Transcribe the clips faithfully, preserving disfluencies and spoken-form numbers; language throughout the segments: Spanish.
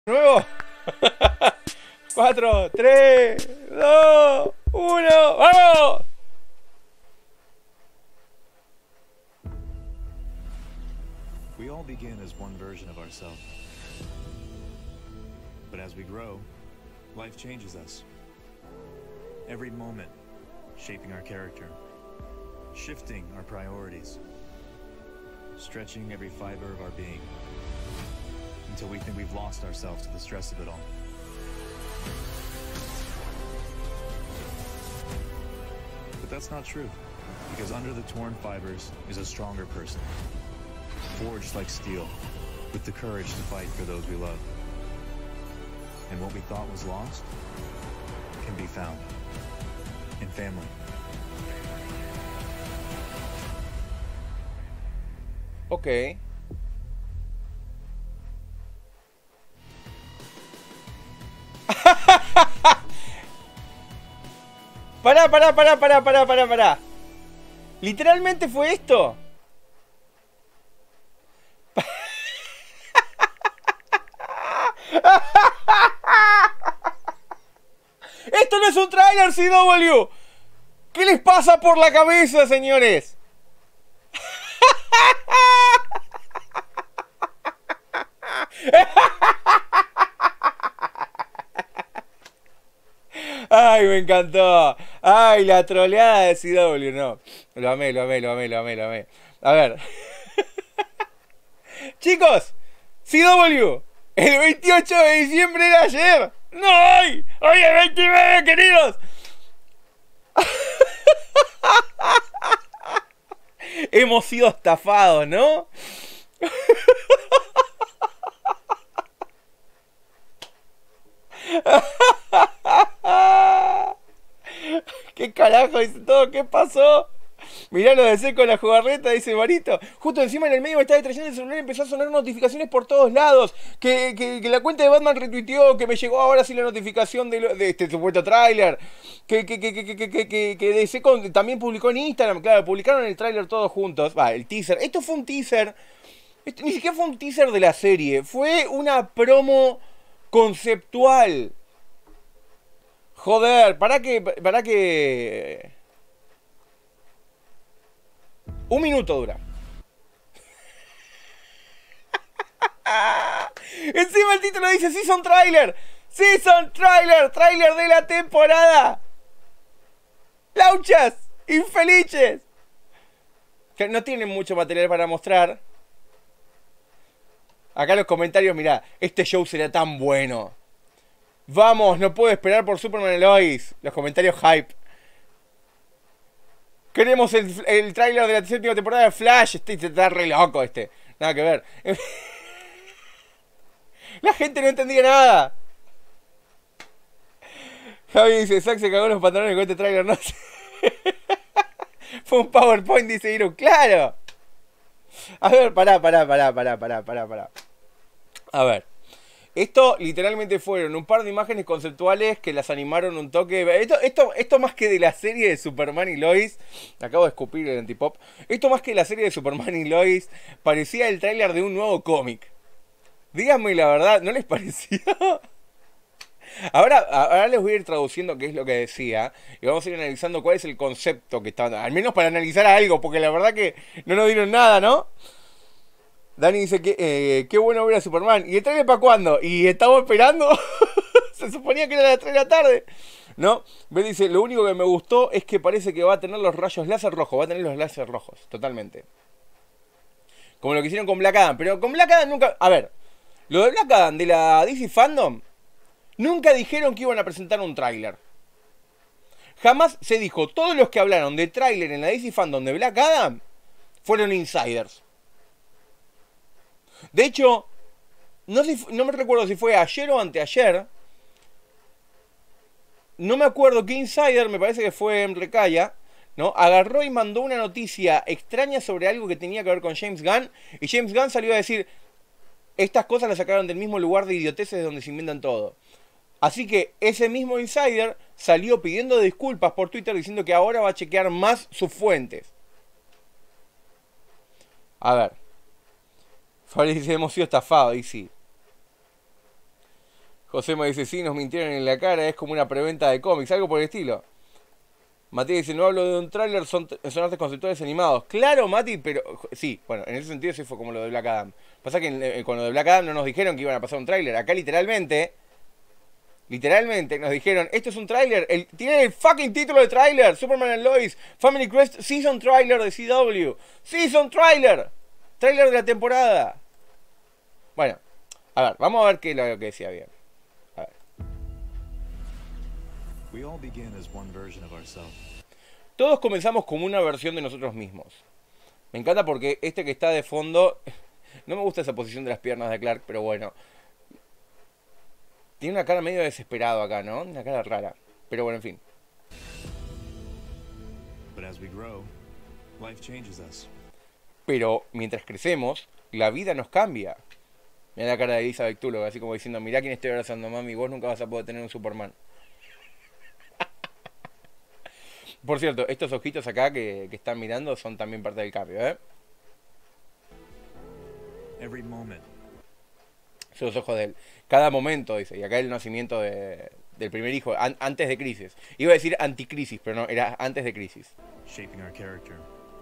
Nuevo. cuatro, tres, dos, uno. ¡Vamos! We all begin as one version of ourselves. But as we grow, life changes us. Every moment shaping our character, shifting our priorities, stretching every fiber of our being, until we think we've lost ourselves to the stress of it all. But that's not true, because under the torn fibers is a stronger person, forged like steel, with the courage to fight for those we love. And what we thought was lost can be found in family. Ok. Pará, pará, pará, pará, pará, pará, pará. ¿Literalmente fue esto? Esto no es un tráiler, C W. ¿Qué les pasa por la cabeza, señores? Ay, me encantó. Ay, la troleada de C W, no. Lo amé, lo amé, lo amé, lo amé, lo amé. A ver. Chicos, C W, el veintiocho de diciembre de ayer. No hoy, hoy es veintinueve, queridos. Hemos sido estafados, ¿no? ¿Qué carajo dice todo? ¿Qué pasó? Mirá lo de C con la jugarreta, dice Marito. Justo encima en el medio me estaba trayendo el celular y empezó a sonar notificaciones por todos lados. Que, que, que la cuenta de Batman retuiteó, que me llegó ahora sí la notificación de, lo, de este supuesto tráiler. Que, que, que, que, que, que, que, que D C con, también publicó en Instagram. Claro, publicaron el tráiler todos juntos. Va, el teaser. Esto fue un teaser. Esto, ni siquiera fue un teaser de la serie. Fue una promo conceptual. Joder, para que... Para que... Un minuto dura. Encima el título dice Season Trailer. Season Trailer. Trailer de la temporada. Lauchas. Infelices. Que no tienen mucho material para mostrar. Acá en los comentarios, mirá. Este show será tan bueno. Vamos, no puedo esperar por Superman y Lois. Los comentarios hype. Queremos el, el tráiler de la séptima temporada de Flash. Este está re loco este. Nada que ver. La gente no entendía nada. Javi dice, Zack se cagó los pantalones con este tráiler. No sé. Fue un PowerPoint, dice Iru. ¡Claro! A ver, pará, pará, pará, pará, pará, pará, pará. A ver. Esto literalmente fueron un par de imágenes conceptuales que las animaron un toque. Esto, esto, esto más que de la serie de Superman y Lois. Acabo de escupir el antipop. Esto más que la serie de Superman y Lois. Parecía el tráiler de un nuevo cómic. Díganme la verdad, ¿no les pareció? Ahora, ahora les voy a ir traduciendo qué es lo que decía. Y vamos a ir analizando cuál es el concepto que estaban. Al menos para analizar algo. Porque la verdad que no nos dieron nada, ¿no? Dani dice que eh, qué bueno ver a Superman. ¿Y el trailer para cuándo? Y estamos esperando. Se suponía que era a las tres de la tarde. ¿No? Ben dice, lo único que me gustó es que parece que va a tener los rayos láser rojos. Va a tener los láser rojos, totalmente. Como lo que hicieron con Black Adam. Pero con Black Adam nunca... A ver, lo de Black Adam de la D C Fandom, nunca dijeron que iban a presentar un tráiler. Jamás se dijo, todos los que hablaron de tráiler en la D C Fandom de Black Adam fueron insiders. De hecho, no, sé, no me recuerdo si fue ayer o anteayer. No me acuerdo qué insider, me parece que fue Recaya, ¿no? Agarró y mandó una noticia extraña sobre algo que tenía que ver con James Gunn. Y James Gunn salió a decir, estas cosas las sacaron del mismo lugar de idioteces de donde se inventan todo. Así que ese mismo insider salió pidiendo disculpas por Twitter diciendo que ahora va a chequear más sus fuentes. A ver. Fabri dice, hemos sido estafados, y sí. José me dice, sí, nos mintieron en la cara, es como una preventa de cómics, algo por el estilo. Matías dice, no hablo de un tráiler, son, son artes conceptuales animados. Claro, Mati, pero sí, bueno, en ese sentido sí fue como lo de Black Adam. Pasa que en, con lo de Black Adam no nos dijeron que iban a pasar un tráiler. Acá literalmente, literalmente nos dijeron, esto es un tráiler. Tiene el fucking título de tráiler. Superman and Lois, Family Quest, Season Trailer de C W. Season Trailer. Tráiler de la temporada. Bueno, a ver, vamos a ver qué es lo que decía bien. A ver. We all begin as one version of ourselves. Todos comenzamos como una versión de nosotros mismos. Me encanta porque este que está de fondo... No me gusta esa posición de las piernas de Clark, pero bueno. Tiene una cara medio desesperado acá, ¿no? Una cara rara. Pero bueno, en fin. But as we grow, life changes us. Pero mientras crecemos, la vida nos cambia. Mira la cara de Elizabeth Tulloch, así como diciendo, mirá quién estoy abrazando, mami, vos nunca vas a poder tener un Superman. Por cierto, estos ojitos acá que, que están mirando son también parte del cambio, ¿eh? Every moment. Son los ojos de él. Cada momento, dice. Y acá el nacimiento de, del primer hijo, an, antes de Crisis. Iba a decir anticrisis, pero no, era antes de Crisis. Shaping our character.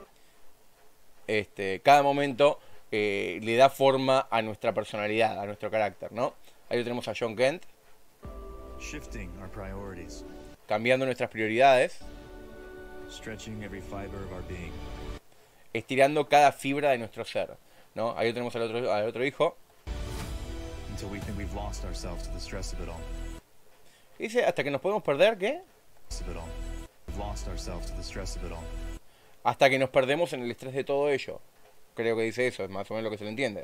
Este, cada momento eh, le da forma a nuestra personalidad, a nuestro carácter, ¿no? Ahí lo tenemos a John Kent. Shifting our priorities. Cambiando nuestras prioridades. Stretching every fiber of our being. Estirando cada fibra de nuestro ser, ¿no? Ahí lo tenemos al otro, al otro hijo. Until we think we've lost ourselves to the stress of it all. Dice, hasta que nos podemos perder, ¿qué? Of it all. We've lost ourselves to the stress of it all. Hasta que nos perdemos en el estrés de todo ello. Creo que dice eso, es más o menos lo que se le entiende.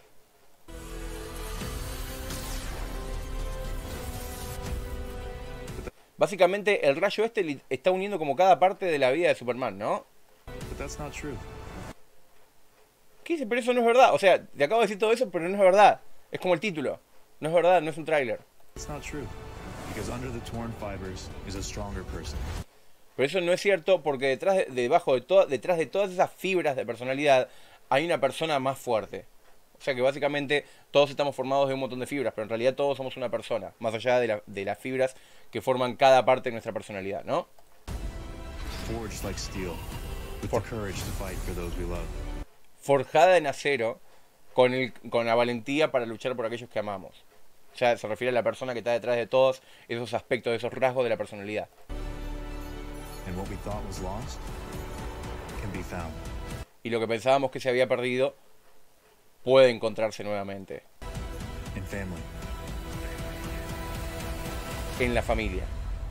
Básicamente el rayo este está uniendo como cada parte de la vida de Superman, ¿no? But that's not true. ¿Qué dice? Pero eso no es verdad. O sea, te acabo de decir todo eso, pero no es verdad. Es como el título. No es verdad, no es un tráiler. It's not true. Because under the torn fibers is a stronger person. Pero eso no es cierto porque detrás de, debajo de to detrás de todas esas fibras de personalidad hay una persona más fuerte. O sea que básicamente todos estamos formados de un montón de fibras, pero en realidad todos somos una persona, más allá de, la, de las fibras que forman cada parte de nuestra personalidad, ¿no? Forged like steel, with the courage to fight for those we love. Forjada en acero, con, el, con la valentía para luchar por aquellos que amamos. O sea, se refiere a la persona que está detrás de todos esos aspectos, esos rasgos de la personalidad. And what we thought was lost can be found. Y lo que pensábamos que se había perdido puede encontrarse nuevamente. In family. En la familia.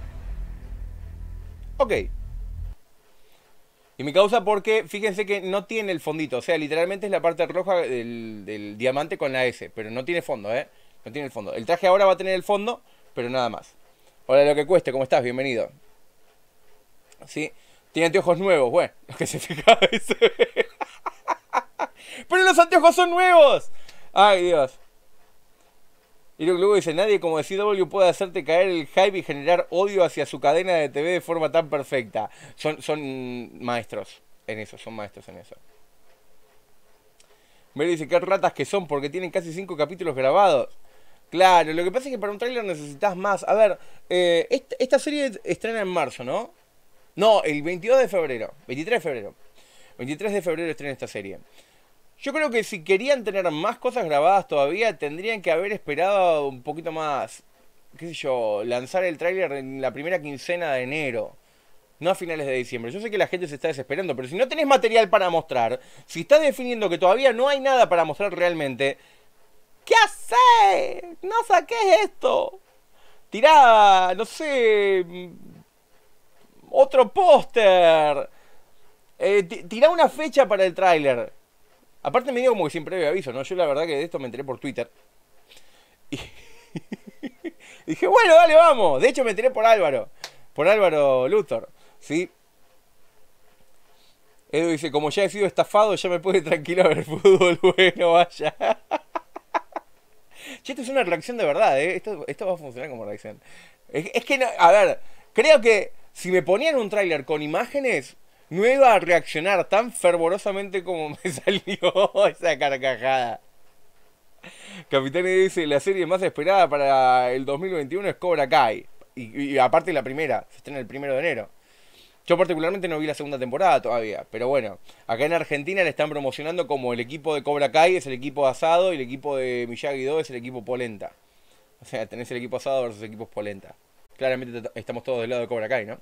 Ok. Y me causa porque, fíjense que no tiene el fondito. O sea, literalmente es la parte roja del, del diamante con la S. Pero no tiene fondo, ¿eh? No tiene el fondo. El traje ahora va a tener el fondo, pero nada más. Hola, lo que cueste, ¿cómo estás? Bienvenido. ¿Sí? Tiene anteojos nuevos. Bueno, lo que se fijaba y se ve. ¡Pero los anteojos son nuevos! ¡Ay, Dios! Y luego dice, nadie como C W puede hacerte caer el hype y generar odio hacia su cadena de T V de forma tan perfecta. Son, son maestros en eso, son maestros en eso. Mary dice, qué ratas que son porque tienen casi cinco capítulos grabados. Claro, lo que pasa es que para un tráiler necesitas más. A ver, eh, esta, esta serie estrena en marzo, ¿no? No, el veintidós de febrero, veintitrés de febrero. veintitrés de febrero estrena esta serie. Yo creo que si querían tener más cosas grabadas todavía, tendrían que haber esperado un poquito más, qué sé yo, lanzar el tráiler en la primera quincena de enero, no a finales de diciembre. Yo sé que la gente se está desesperando, pero si no tenés material para mostrar, si estás definiendo que todavía no hay nada para mostrar realmente, ¿qué haces? No saques esto. Tirá, no sé, otro póster. Eh, tirá una fecha para el tráiler. Aparte me digo como que sin previo aviso, ¿no? Yo la verdad que de esto me enteré por Twitter. Y dije, bueno, dale, vamos. De hecho me enteré por Álvaro. Por Álvaro Luthor, ¿sí? Edu dice, como ya he sido estafado, ya me puede tranquilo ver fútbol. Bueno, vaya. Che, esto es una reacción de verdad, ¿eh? Esto, esto va a funcionar como reacción. Es, es que, no, a ver, creo que si me ponían un tráiler con imágenes, no iba a reaccionar tan fervorosamente como me salió esa carcajada. Capitán dice, la serie más esperada para el dos mil veintiuno es Cobra Kai. Y, y aparte la primera, se estrena el primero de enero. Yo particularmente no vi la segunda temporada todavía, pero bueno, acá en Argentina le están promocionando como el equipo de Cobra Kai es el equipo asado y el equipo de Miyagi-Do es el equipo polenta. O sea, tenés el equipo asado versus equipos polenta. Claramente estamos todos del lado de Cobra Kai, ¿no?